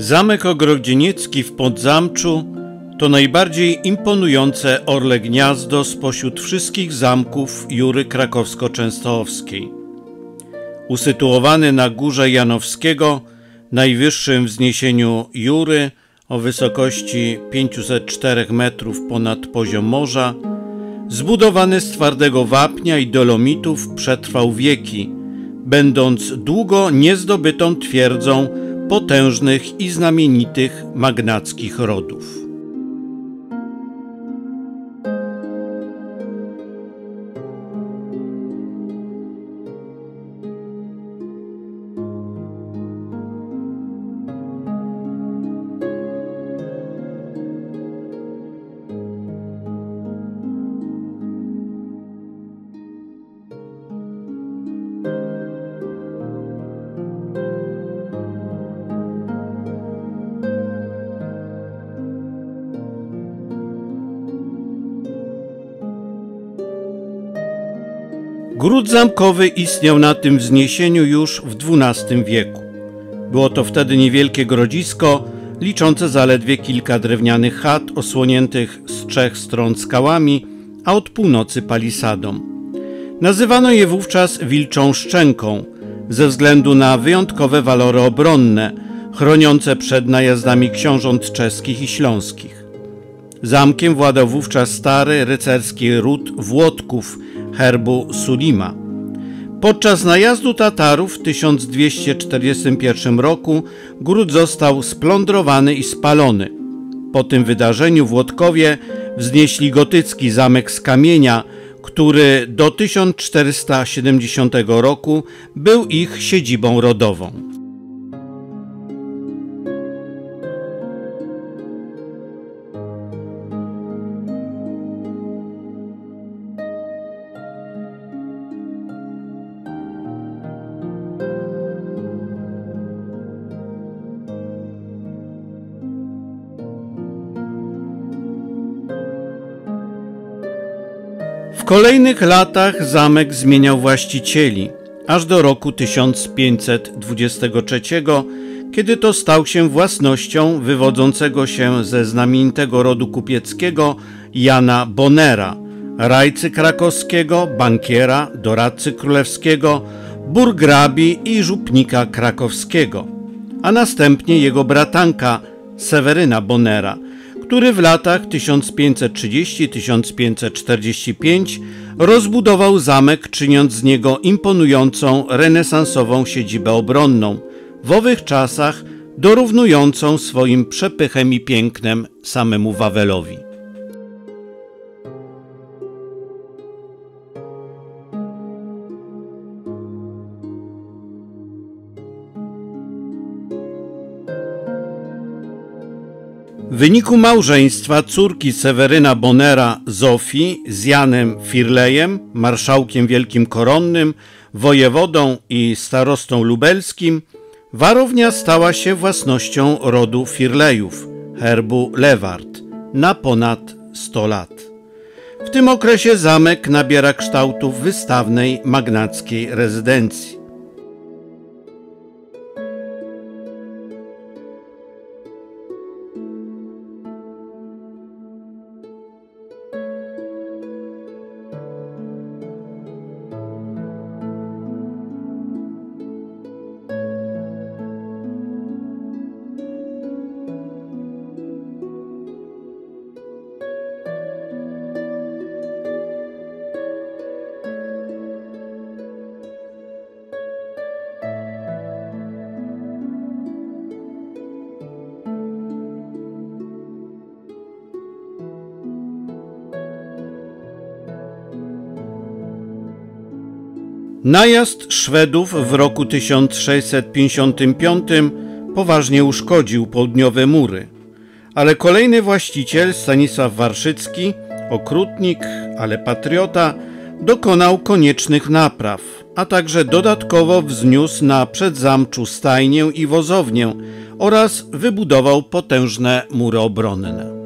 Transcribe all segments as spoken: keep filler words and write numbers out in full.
Zamek Ogrodzieniecki w Podzamczu to najbardziej imponujące orle gniazdo spośród wszystkich zamków Jury krakowsko-częstochowskiej. Usytuowany na Górze Janowskiego, najwyższym wzniesieniu Jury o wysokości pięćset cztery metrów ponad poziom morza, zbudowany z twardego wapnia i dolomitów, przetrwał wieki, będąc długo niezdobytą twierdzą potężnych i znamienitych magnackich rodów. Gród zamkowy istniał na tym wzniesieniu już w dwunastym wieku. Było to wtedy niewielkie grodzisko, liczące zaledwie kilka drewnianych chat osłoniętych z trzech stron skałami, a od północy palisadą. Nazywano je wówczas Wilczą Szczęką, ze względu na wyjątkowe walory obronne, chroniące przed najazdami książąt czeskich i śląskich. Zamkiem władał wówczas stary rycerski ród Włodków herbu Sulima. Podczas najazdu Tatarów w tysiąc dwieście czterdziestym pierwszym roku gród został splądrowany i spalony. Po tym wydarzeniu Włodkowie wznieśli gotycki zamek z kamienia, który do tysiąc czterysta siedemdziesiątego roku był ich siedzibą rodową. W kolejnych latach zamek zmieniał właścicieli, aż do roku tysiąc pięćset dwudziestego trzeciego, kiedy to stał się własnością wywodzącego się ze znamienitego rodu kupieckiego Jana Bonera, rajcy krakowskiego, bankiera, doradcy królewskiego, burgrabi i żupnika krakowskiego, a następnie jego bratanka Seweryna Bonera, który w latach tysiąc pięćset trzydziestym do tysiąc pięćset czterdziestego piątego rozbudował zamek, czyniąc z niego imponującą renesansową siedzibę obronną, w owych czasach dorównującą swoim przepychem i pięknem samemu Wawelowi. W wyniku małżeństwa córki Seweryna Bonera Zofii z Janem Firlejem, marszałkiem wielkim koronnym, wojewodą i starostą lubelskim, warownia stała się własnością rodu Firlejów, herbu Lewart, na ponad sto lat. W tym okresie zamek nabiera kształtów wystawnej magnackiej rezydencji. Najazd Szwedów w roku tysiąc sześćset pięćdziesiątym piątym poważnie uszkodził południowe mury, ale kolejny właściciel, Stanisław Warszycki, okrutnik, ale patriota, dokonał koniecznych napraw, a także dodatkowo wzniósł na przedzamczu stajnię i wozownię oraz wybudował potężne mury obronne.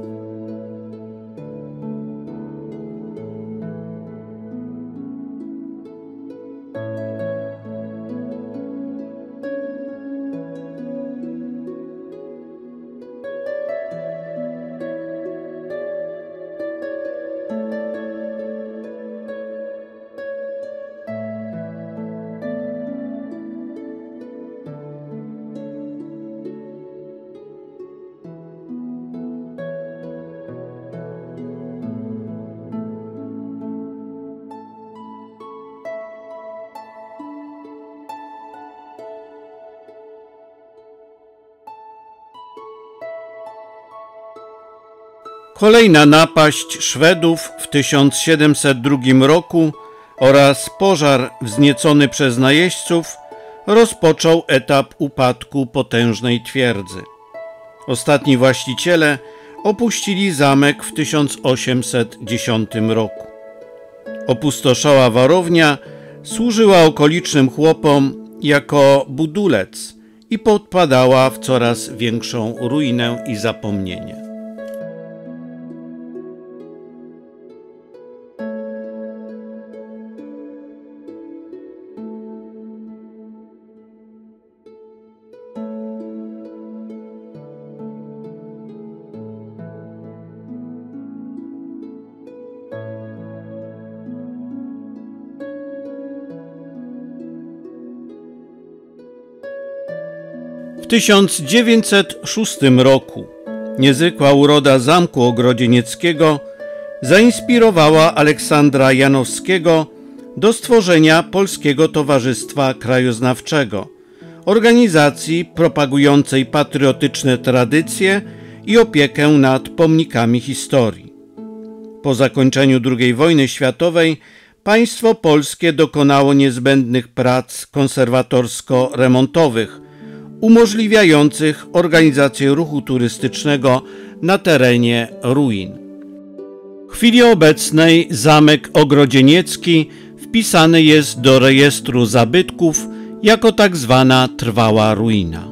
Kolejna napaść Szwedów w tysiąc siedemset drugim roku oraz pożar wzniecony przez najeźdźców rozpoczął etap upadku potężnej twierdzy. Ostatni właściciele opuścili zamek w tysiąc osiemset dziesiątym roku. Opustoszała warownia służyła okolicznym chłopom jako budulec i podpadała w coraz większą ruinę i zapomnienie. W tysiąc dziewięćset szóstym roku niezwykła uroda Zamku Ogrodzienieckiego zainspirowała Aleksandra Janowskiego do stworzenia Polskiego Towarzystwa Krajoznawczego, organizacji propagującej patriotyczne tradycje i opiekę nad pomnikami historii. Po zakończeniu drugiej wojny światowej państwo polskie dokonało niezbędnych prac konserwatorsko-remontowych, umożliwiających organizację ruchu turystycznego na terenie ruin. W chwili obecnej Zamek Ogrodzieniecki wpisany jest do rejestru zabytków jako tak zwana trwała ruina.